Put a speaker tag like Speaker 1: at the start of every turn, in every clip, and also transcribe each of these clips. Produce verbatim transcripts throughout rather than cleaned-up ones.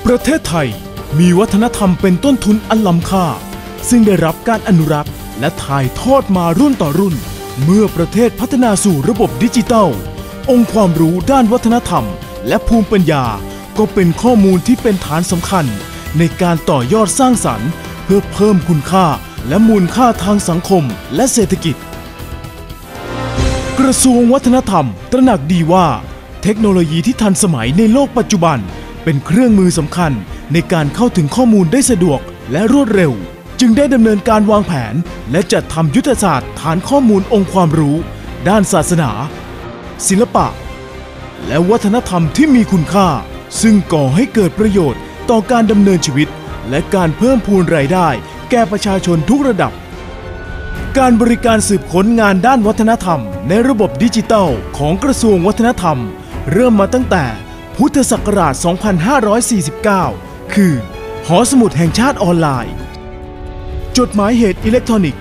Speaker 1: ประเทศไทยมีวัฒนธรรมเป็นต้นทุนอันล้ำค่าซึ่งได้รับการอนุรักษ์และถ่ายทอดมารุ่นต่อรุ่นเมื่อประเทศพัฒนาสู่ระบบดิจิทัลองค์ความรู้ด้านวัฒนธรรมและภูมิปัญญาก็เป็นข้อมูลที่เป็นฐานสำคัญในการต่อยอดสร้างสรรค์เพื่อเพิ่มคุณค่าและมูลค่าทางสังคมและเศรษฐกิจกระทรวงวัฒนธรรมตระหนักดีว่าเทคโนโลยีที่ทันสมัยในโลกปัจจุบันเป็นเครื่องมือสำคัญในการเข้าถึงข้อมูลได้สะดวกและรวดเร็วจึงได้ดำเนินการวางแผนและจัดทำยุทธศาสตร์ฐานข้อมูลองค์ความรู้ด้านศาสนาศิลปะและวัฒนธรรมที่มีคุณค่าซึ่งก่อให้เกิดประโยชน์ต่อการดำเนินชีวิตและการเพิ่มพูนรายได้แก่ประชาชนทุกระดับการบริการสืบค้นงานด้านวัฒนธรรมในระบบดิจิทัลของกระทรวงวัฒนธรรมเริ่มมาตั้งแต่พุทธศักราช สองพันห้าร้อยสี่สิบเก้า คือหอสมุดแห่งชาติออนไลน์จดหมายเหตุอิเล็กทรอนิกส์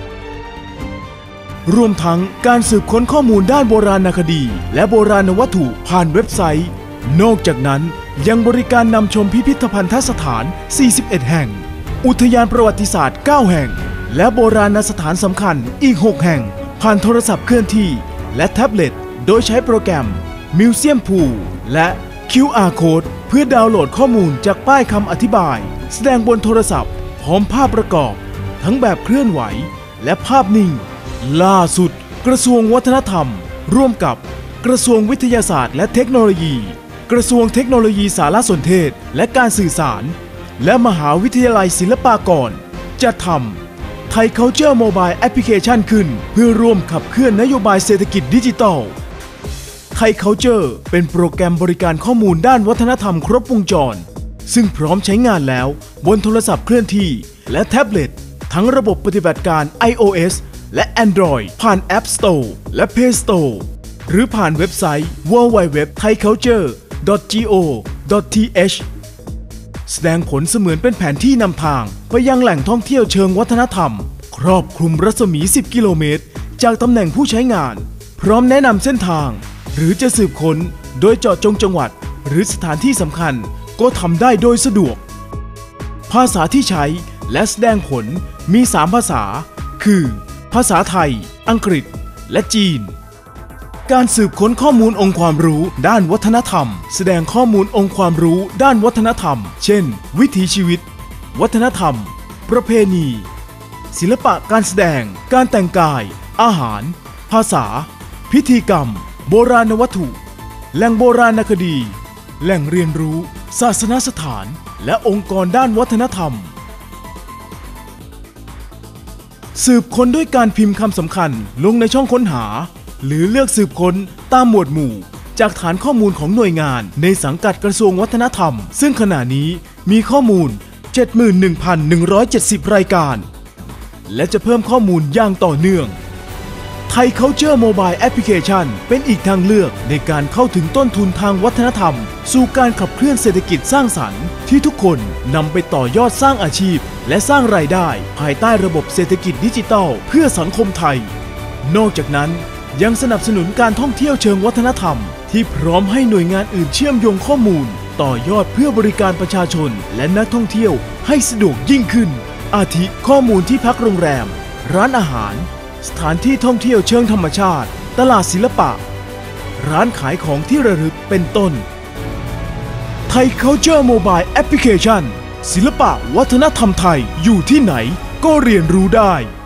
Speaker 1: รวมทั้งการสืบค้นข้อมูลด้านโบราณคดีและโบราณวัตถุผ่านเว็บไซต์นอกจากนั้นยังบริการนำชมพิพิธภัณฑสถาน สี่สิบเอ็ด แห่งอุทยานประวัติศาสตร์ เก้า แห่งและโบราณสถานสำคัญอีก หก แห่งผ่านโทรศัพท์เคลื่อนที่และแท็บเล็ตโดยใช้โปรแกรม Museum Pool และ คิว อาร์ Code เพื่อดาวน์โหลดข้อมูลจากป้ายคำอธิบายแสดงบนโทรศัพท์พร้อมภาพประกอบทั้งแบบเคลื่อนไหวและภาพนิ่งล่าสุดกระทรวงวัฒนธรรมร่วมกับกระทรวงวิทยาศาสตร์และเทคโนโลยีกระทรวงเทคโนโลยีสารสนเทศและการสื่อสารและมหาวิทยาลัยศิลปากรจะทำไทย Culture Mobile Application ขึ้นเพื่อร่วมขับเคลื่อนนโยบายเศรษฐกิจดิจิทัลไทย Culture เป็นโปรแกรมบริการข้อมูลด้านวัฒนธรรมครบวงจรซึ่งพร้อมใช้งานแล้วบนโทรศัพท์เคลื่อนที่และแท็บเล็ตทั้งระบบปฏิบัติการ ไอ โอ เอส และ Android ผ่าน App Store และ Play Store หรือผ่านเว็บไซต์ ดับเบิลยู ดับเบิลยู ดับเบิลยู ดอท ไทยคัลเจอร์ ดอท จี โอ ดอท ที เอช แสดงผลเสมือนเป็นแผนที่นำทางไปยังแหล่งท่องเที่ยวเชิงวัฒนธรรมครอบคลุมรัศมี สิบ กิโลเมตรจากตำแหน่งผู้ใช้งานพร้อมแนะนำเส้นทางหรือจะสืบค้นโดยเจาะจงจังหวัดหรือสถานที่สำคัญก็ทำได้โดยสะดวกภาษาที่ใช้และแสดงผลมี สาม ภาษาคือภาษาไทยอังกฤษและจีนการสืบค้นข้อมูลองค์ความรู้ด้านวัฒนธรรมแสดงข้อมูลองค์ความรู้ด้านวัฒนธรรมเช่นวิถีชีวิตวัฒนธรรมประเพณีศิลปะการแสดงการแต่งกายอาหารภาษาพิธีกรรมโบราณวัตถุแหล่งโบราณคดีแหล่งเรียนรู้ศาสนสถานและองค์กรด้านวัฒนธรรมสืบค้นด้วยการพิมพ์คำสำคัญลงในช่องค้นหาหรือเลือกสืบค้นตามหมวดหมู่จากฐานข้อมูลของหน่วยงานในสังกัดกระทรวงวัฒนธรรมซึ่งขณะนี้มีข้อมูล เจ็ดหมื่นหนึ่งพันหนึ่งร้อยเจ็ดสิบ รายการและจะเพิ่มข้อมูลอย่างต่อเนื่องไทย Culture Mobile Application เป็นอีกทางเลือกในการเข้าถึงต้นทุนทางวัฒนธรรมสู่การขับเคลื่อนเศรษฐกิจสร้างสรรค์ที่ทุกคนนำไปต่อยอดสร้างอาชีพและสร้างรายได้ภายใต้ระบบเศรษฐกิจดิจิทัลเพื่อสังคมไทยนอกจากนั้นยังสนับสนุนการท่องเที่ยวเชิงวัฒนธรรมที่พร้อมให้หน่วยงานอื่นเชื่อมโยงข้อมูลต่อยอดเพื่อบริการประชาชนและนักท่องเที่ยวให้สะดวกยิ่งขึ้นอาทิข้อมูลที่พักโรงแรมร้านอาหารสถานที่ท่องเที่ยวเชิงธรรมชาติตลาดศิลปะร้านขายของที่ระลึกเป็นต้นไทย Culture Mobile Application ศิลปะวัฒนธรรมไทยอยู่ที่ไหนก็เรียนรู้ได้